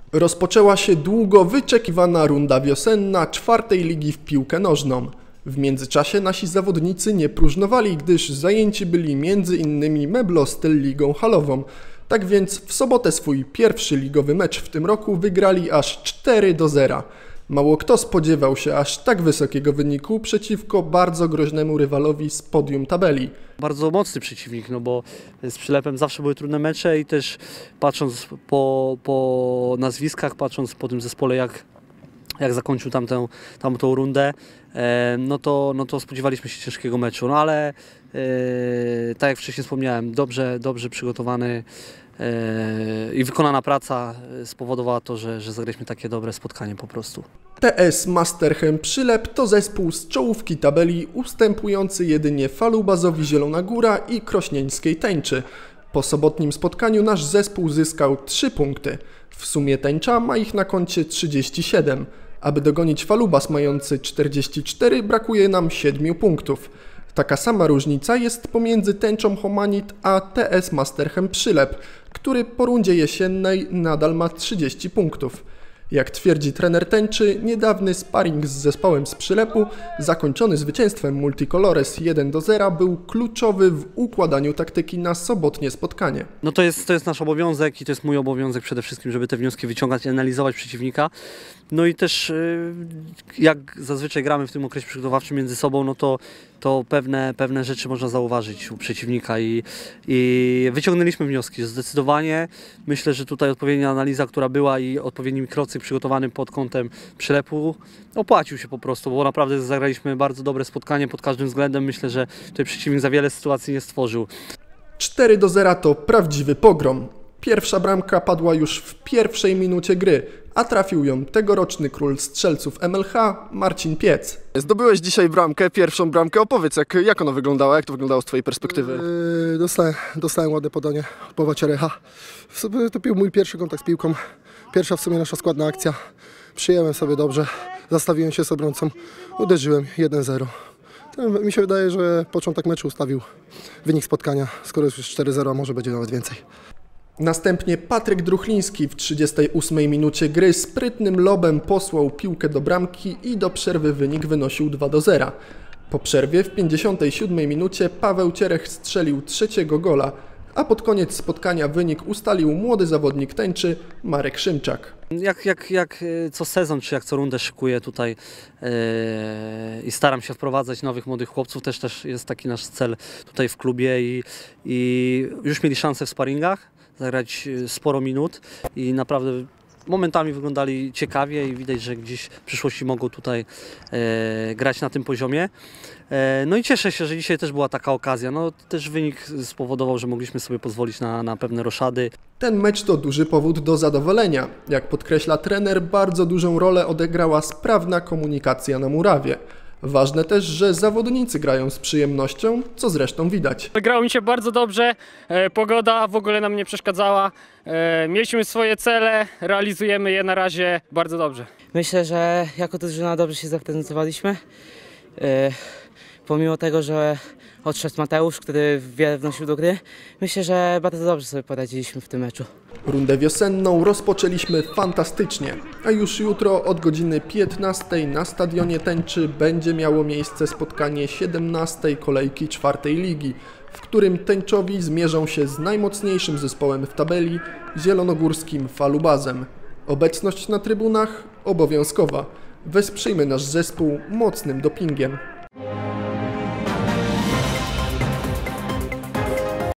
Rozpoczęła się długo wyczekiwana runda wiosenna czwartej ligi w piłkę nożną. W międzyczasie nasi zawodnicy nie próżnowali, gdyż zajęci byli m.in. Meblostyl ligą halową. Tak więc w sobotę swój pierwszy ligowy mecz w tym roku wygrali aż 4-0. Mało kto spodziewał się aż tak wysokiego wyniku przeciwko bardzo groźnemu rywalowi z podium tabeli. Bardzo mocny przeciwnik, no bo z Przylepem zawsze były trudne mecze i też patrząc po nazwiskach, patrząc po tym zespole, jak zakończył tamtą rundę, no to spodziewaliśmy się ciężkiego meczu, no ale tak jak wcześniej wspomniałem, dobrze przygotowany i wykonana praca spowodowała to, że zagraliśmy takie dobre spotkanie po prostu. TS Masterchem Przylep to zespół z czołówki tabeli ustępujący jedynie Falubazowi Zielona Góra i Krośnieńskiej Tęczy. Po sobotnim spotkaniu nasz zespół zyskał 3 punkty. W sumie Tęcza ma ich na koncie 37. Aby dogonić Falubas mający 44 brakuje nam 7 punktów. Taka sama różnica jest pomiędzy Tęczą Homanit a TS Masterchem Przylep, który po rundzie jesiennej nadal ma 30 punktów. Jak twierdzi trener Tęczy, niedawny sparring z zespołem z Przylepu, zakończony zwycięstwem Multicolores 1-0, był kluczowy w układaniu taktyki na sobotnie spotkanie. No to jest nasz obowiązek i to jest mój obowiązek przede wszystkim, żeby te wnioski wyciągać i analizować przeciwnika. No i też jak zazwyczaj gramy w tym okresie przygotowawczym między sobą, no to pewne rzeczy można zauważyć u przeciwnika i wyciągnęliśmy wnioski. Zdecydowanie myślę, że tutaj odpowiednia analiza, która była i odpowiedni mikrocyk przygotowany pod kątem Przylepu opłacił się po prostu, bo naprawdę zagraliśmy bardzo dobre spotkanie pod każdym względem. Myślę, że tutaj przeciwnik za wiele sytuacji nie stworzył. 4-0 to prawdziwy pogrom. Pierwsza bramka padła już w pierwszej minucie gry, a trafił ją tegoroczny król strzelców MLH Marcin Piec. Zdobyłeś dzisiaj bramkę, pierwszą bramkę. Opowiedz, jak ona wyglądała, jak to wyglądało z twojej perspektywy? Dostałem ładne podanie od Pawła Cierecha. To był mój pierwszy kontakt z piłką. Pierwsza w sumie nasza składna akcja. Przyjąłem sobie dobrze, zastawiłem się z obrońcą, uderzyłem 1-0. Mi się wydaje, że początek meczu ustawił wynik spotkania. Skoro jest już 4-0, może będzie nawet więcej. Następnie Patryk Druchliński w 38 minucie gry sprytnym lobem posłał piłkę do bramki i do przerwy wynik wynosił 2-0. Po przerwie w 57 minucie Paweł Cierech strzelił trzeciego gola, a pod koniec spotkania wynik ustalił młody zawodnik Tęczy Marek Szymczak. Jak co sezon, czy jak co rundę szykuję tutaj i staram się wprowadzać nowych młodych chłopców, też jest taki nasz cel tutaj w klubie i już mieli szansę w sparingach zagrać sporo minut i naprawdę momentami wyglądali ciekawie i widać, że gdzieś w przyszłości mogą tutaj grać na tym poziomie. No i cieszę się, że dzisiaj też była taka okazja. No, też wynik spowodował, że mogliśmy sobie pozwolić na pewne roszady. Ten mecz to duży powód do zadowolenia. Jak podkreśla trener, bardzo dużą rolę odegrała sprawna komunikacja na murawie. Ważne też, że zawodnicy grają z przyjemnością, co zresztą widać. Grało mi się bardzo dobrze, pogoda w ogóle nam nie przeszkadzała. Mieliśmy swoje cele, realizujemy je na razie bardzo dobrze. Myślę, że jako drużyna dobrze się zaprezentowaliśmy. Pomimo tego, że odszedł Mateusz, który wiele wnosił do gry, myślę, że bardzo dobrze sobie poradziliśmy w tym meczu. Rundę wiosenną rozpoczęliśmy fantastycznie, a już jutro od godziny 15 na stadionie Tęczy będzie miało miejsce spotkanie 17. kolejki czwartej ligi, w którym Tęczowi zmierzą się z najmocniejszym zespołem w tabeli, zielonogórskim Falubazem. Obecność na trybunach obowiązkowa. Wesprzyjmy nasz zespół mocnym dopingiem.